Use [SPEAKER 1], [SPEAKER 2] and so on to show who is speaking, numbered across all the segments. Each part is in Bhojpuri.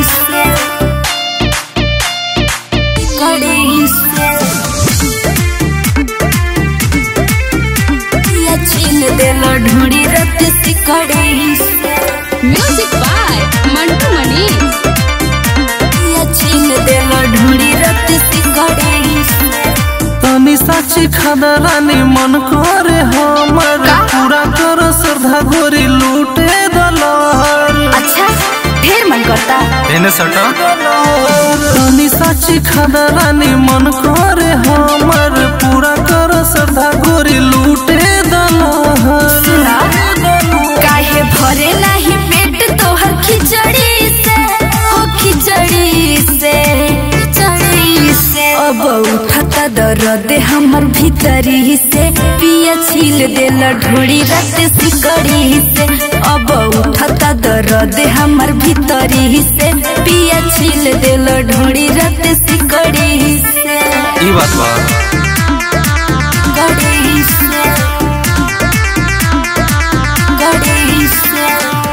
[SPEAKER 1] से या छीन देला ढूंढी रत सिकड़ी से।
[SPEAKER 2] Music by Mantu Mani.
[SPEAKER 1] या छीन देला ढूंढी रत सिकड़ी से।
[SPEAKER 3] तनी साची खदरानी मन करे हमर पूरा कर श्रद्धा गोरी लूटे दलहर।
[SPEAKER 1] अच्छा ढेर मन करता
[SPEAKER 3] एने सटा। तनी साची खदरानी मन करे हमर पूरा कर श्रद्धा गोरी लूटे दलहर।
[SPEAKER 1] काहे भरे नहीं पेट तोहर खिचड़ी से हो खिचड़ी से खिचड़ी से। अब उठता दर्द हमर भीतरी से पिया छील देला ढोड़ी रत सिकड़ी से। अब उठता दर्द हमर भीतरी से पिया छील देला ढोड़ी रत सिकड़ी से।
[SPEAKER 3] ई बात बा
[SPEAKER 1] गड़ी से गड़ी से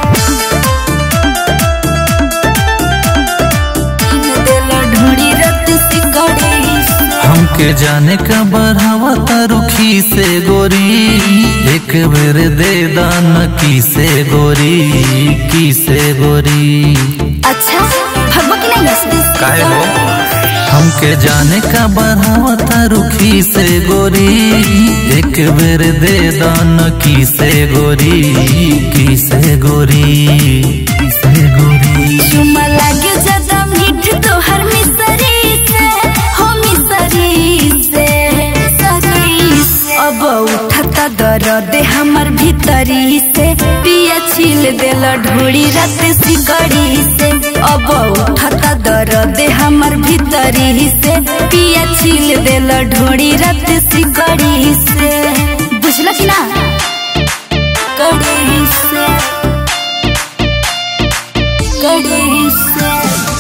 [SPEAKER 1] देला ढोड़ी रत सिकड़ी से।
[SPEAKER 3] हमके जाने का बढ़ावा रुखी से गोरी एक बेर दे दान की से गोरी।
[SPEAKER 1] अच्छा भगवा की नहीं नसदी
[SPEAKER 3] काहे हो? हमके जाने का बढ़ावा रुखी से गोरी एक बेर दे दान की से गोरी।
[SPEAKER 1] चुमा लागे ज्यादा मीठ तोहर मिसरी से हो मिसरी से सरी से। अब उठता दर्द हमर भीतरी से पिया छील देला ढोड़ी रत सिकड़ी से। अब उठता दर्द हमर भीतरी से पिया छील देला ढोड़ी रत सिकड़ी से। बुझला कि ना कड़ी से कड़ी से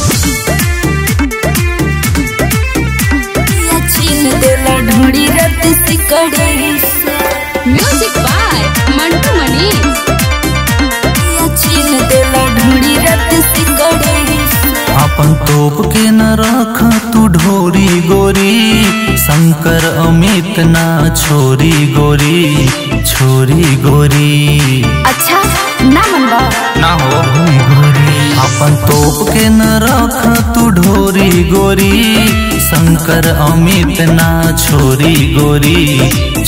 [SPEAKER 1] या छीन देला ढूंढी रत सिकड़ी से।
[SPEAKER 2] Music by Mantu Mani.
[SPEAKER 1] या छीन देला ढूंढी रत सिकड़ी से।
[SPEAKER 3] अपन तोप के न रख तू ढोरी गोरी शंकर अमित ना छोरी गोरी।
[SPEAKER 1] अच्छा ना मनवा
[SPEAKER 3] ना हो गोरी। अपन तोप के न रख तू ढोरी गोरी शंकर अमित ना छोरी गोरी।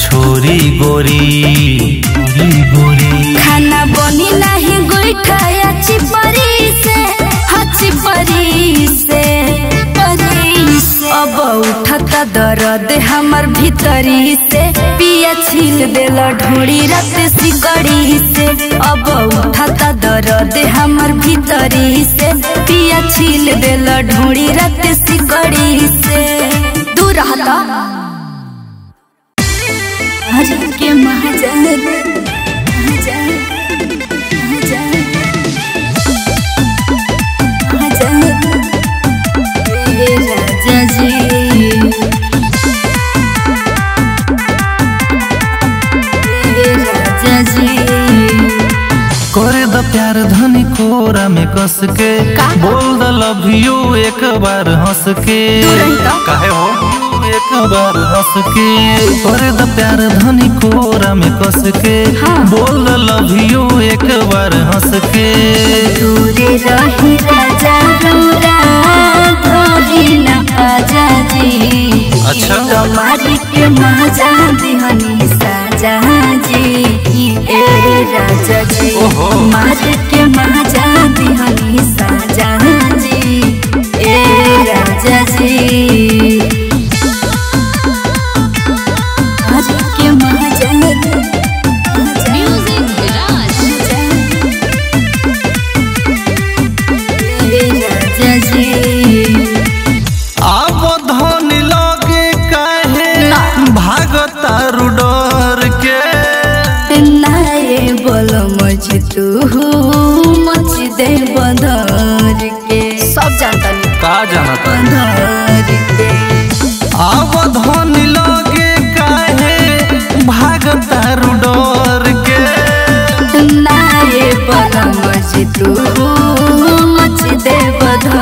[SPEAKER 1] खाना बनी नहीं गोईठा या चिपरी से चिपरी से परी से। अब उठता दर्द हमर भीतरी से पिया छील देला ढोड़ी रत सिकड़ी से। अब उठता दर्द हमर भीतरी से पिया छील देला ढोड़ी रत सिकड़ी से। दूर रहता आज के महाजन राजा जी राजा जी।
[SPEAKER 3] करे द प्यार धनी कोरा में कस के बोल द लव यू एक बार हंस के। काहे हो? एक बार हंस के करे द प्यार धनी कोरा में कस के बोल द लव यू एक बार हंस के।
[SPEAKER 1] दूरे रही राजा रौरा धोरी न आजा जी।
[SPEAKER 3] अच्छा
[SPEAKER 1] तुम्हारी के मजा दिहनी साजा जी ए राजा जी। मार के मजा दिहनी साजा जी ए राजा जी। मार के मजा
[SPEAKER 2] म्यूजिक विराज।
[SPEAKER 1] ए राजा जी।
[SPEAKER 3] अब धन लगे काहे भागता रुडर के।
[SPEAKER 1] नाये बोल मच तू मच दे बंधर के। सब जानता नहीं
[SPEAKER 3] का जानता
[SPEAKER 1] बंधर के।
[SPEAKER 3] अब धन लगे काहे भागता रुडर के।
[SPEAKER 1] नाये बोल मच तू मच दे बंधर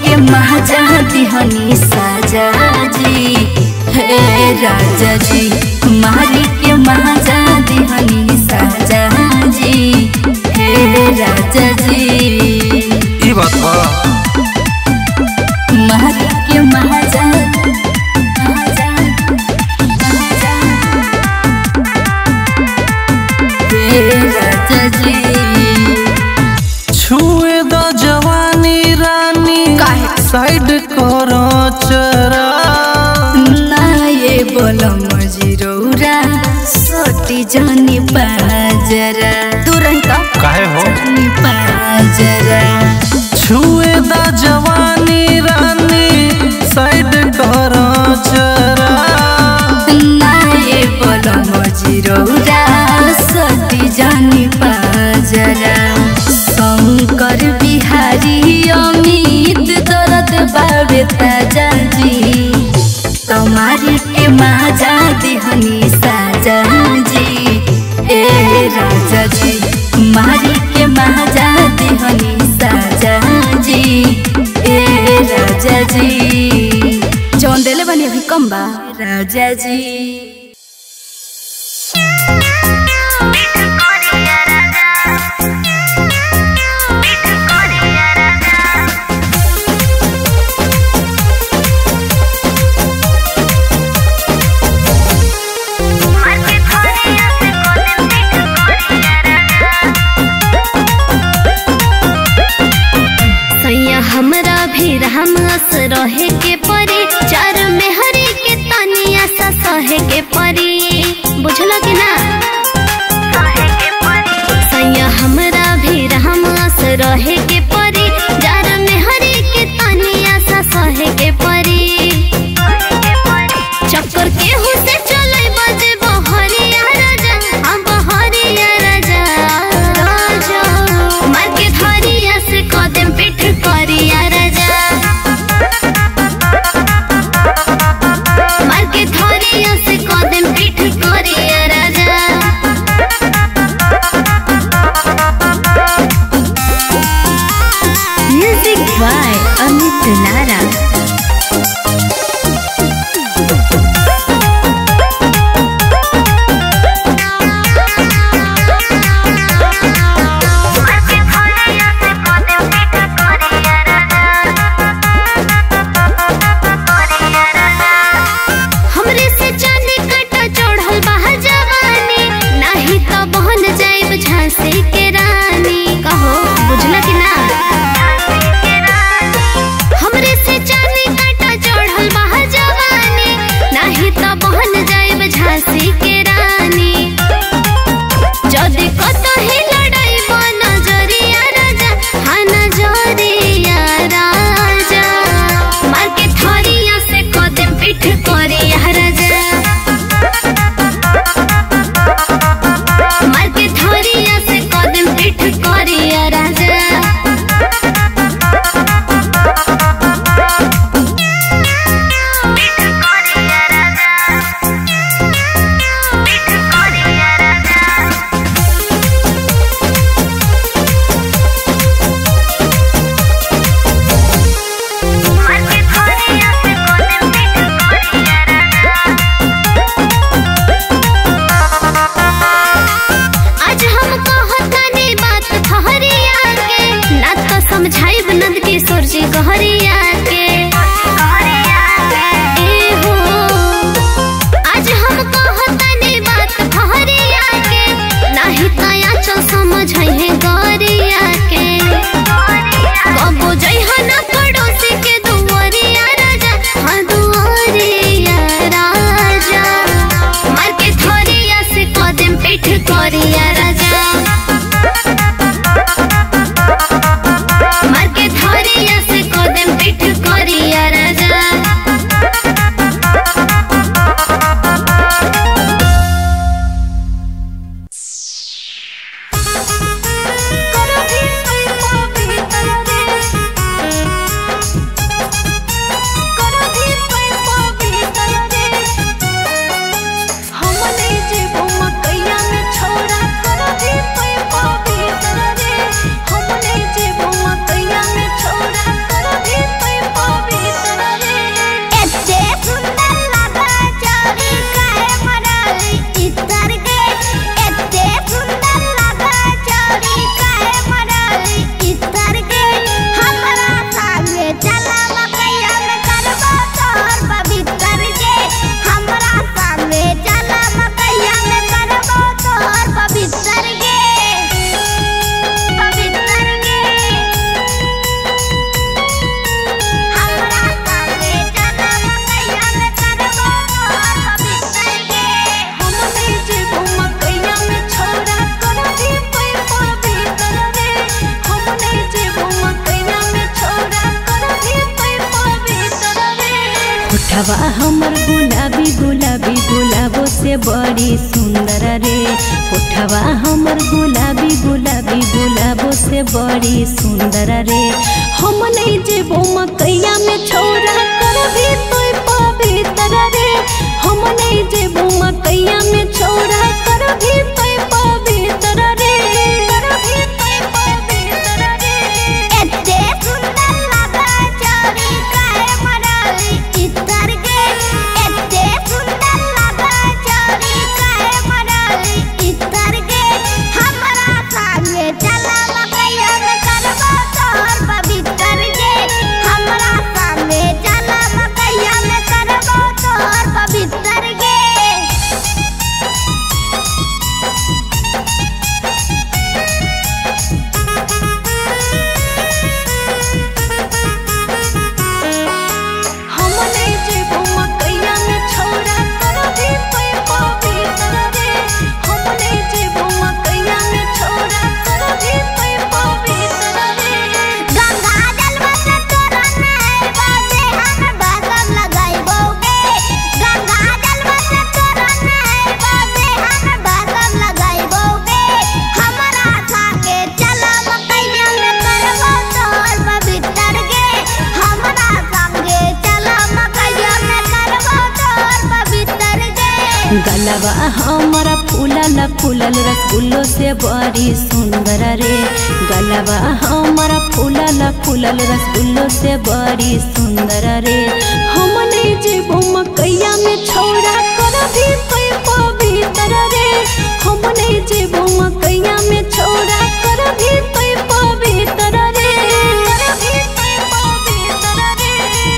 [SPEAKER 1] के महाजा दिहनी साजा जी हे राजा जी मारी के महाजा दिहनी साजा जी हे राजा जी
[SPEAKER 3] ई बात बा
[SPEAKER 1] मारी के महाजा हे राजा जी
[SPEAKER 3] छुए द जवानी रानी साइड करो चरा
[SPEAKER 1] ना ये बोलो मजरूरा सोटी जानी पाजरा तुरंत
[SPEAKER 3] काहे हो
[SPEAKER 1] पाजरा
[SPEAKER 3] छुए द जवानी रानी साइड करो चरा
[SPEAKER 1] ना ये बोलो मजरूरा सोटी जानी पाजरा शंकर बिहारी अमित दर्द बाबे ताजा जी तुम्हारी के महाजा दिहनी साजा जी ए राजा जी मारी के महाजा दिहनी साजा जी ए राजा जी जौन देले बनी अभी कम बा राजा जी
[SPEAKER 4] हमरा भी रहमस रहे के परी चार मेहरी के तनिया सा सहे के परी बुझला कि ना सैया हमरा भी रहमस रहे के परी चार मेहरी के तनिया सा सहे के परी चक्कर के हो से चले बजे बहरिया राजा हम बहरिया राजा राजा मार के धरिया से कदम पीठ करिया राजा मार के धरिया से कदम पीठ करिया राजा म्यूजिक बाय अमित नारा हमरे से चांदी कटा चढ़ल बा जवानी नाही तो बहन जाइब झांसी के रानी कहो बुझला कि ना हमरे से चांदी
[SPEAKER 1] होठवा हमर गुलाबी गुलाबी गुलाबो से बड़ी सुंदर रे। होठवा हमर गुलाबी गुलाबी गुलाबो से बड़ी सुंदर रे। हम नहीं जेबो मकैया में छौरा करबी तो पवित्र रे। हम नहीं जेबो मकैया में छौरा करबी तो पवित्र रे। करबी तो पवित्र रे।
[SPEAKER 4] एते सुंदर लगा चौरी काहे मराली इतर गे। एते सुंदर लगा चौरी काहे मराली इतर गे। हमरा संगे चला मकैया में करबो तोहर पवित्र गे। हमरा संगे चला मकैया में करबो तोहर पवित्र गे।
[SPEAKER 1] हम नहीं जेबो मकैया में छौरा करबी तो पवित्र रे। हम नहीं जेबो मकैया में छौरा करबी तो पवित्र रे।
[SPEAKER 4] गंगा जल में तोरा नहैबो देह में भस्म लगाइबो गे। गंगा जल में तोरा नहैबो देह में भस्म लगाइबो गे। हमरा संगे चला मकैया में करबो तोहर पवित्र गे। हमरा संगे चला मकैया में करबो तोहर पवित्र गे।
[SPEAKER 1] गलवा हमारा फूलल फूलल रसगुल्लो से बड़ी सुंदर रे। गलवा हमारा फूलल फूलल रसगुल्लो से बड़ी सुंदर रे। हम नहीं जेबो मकैया में छौरा करबी तो पवित्र रे। हम नहीं जेबो मकैया में छौरा करबी तो पवित्र रे। करबी तो पवित्र रे।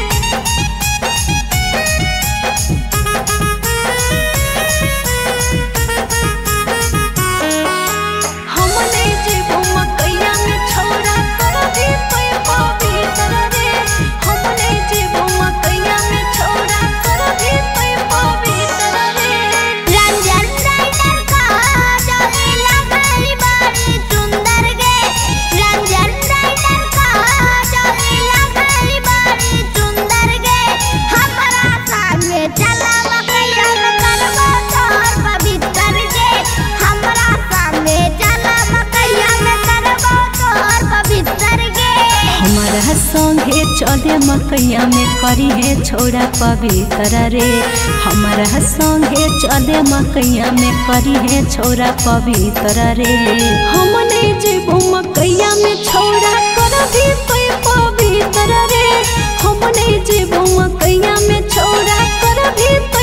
[SPEAKER 1] हम नहीं जेबो मकैया में छौरा करबी तो पवित्र रे। हम नहीं जेबो मकैया में छौरा करबी तो पवित्र रे।
[SPEAKER 4] रंजन राइडर कहा चौरी लगाई बड़ी सुंदर गे। रंजन राइडर कहा चौरी लगाई बड़ी सुंदर गे। हमरा संगे चला मकैया में करबो तोहर पवित्र गे। हमरा संगे चला मकैया में करबो तोहर पवित्र गे।
[SPEAKER 1] हमारा संगे चले मकैया में करी है छोड़ा पवित्र रे। हमारा संगे चले मकैया में करी है छोड़ा पवित्र रे। हम नहीं जेबो मकैया में छोड़ा करबी तो पवित्र रे। हम नहीं जेबो मकैया में छोड़ा करबी तो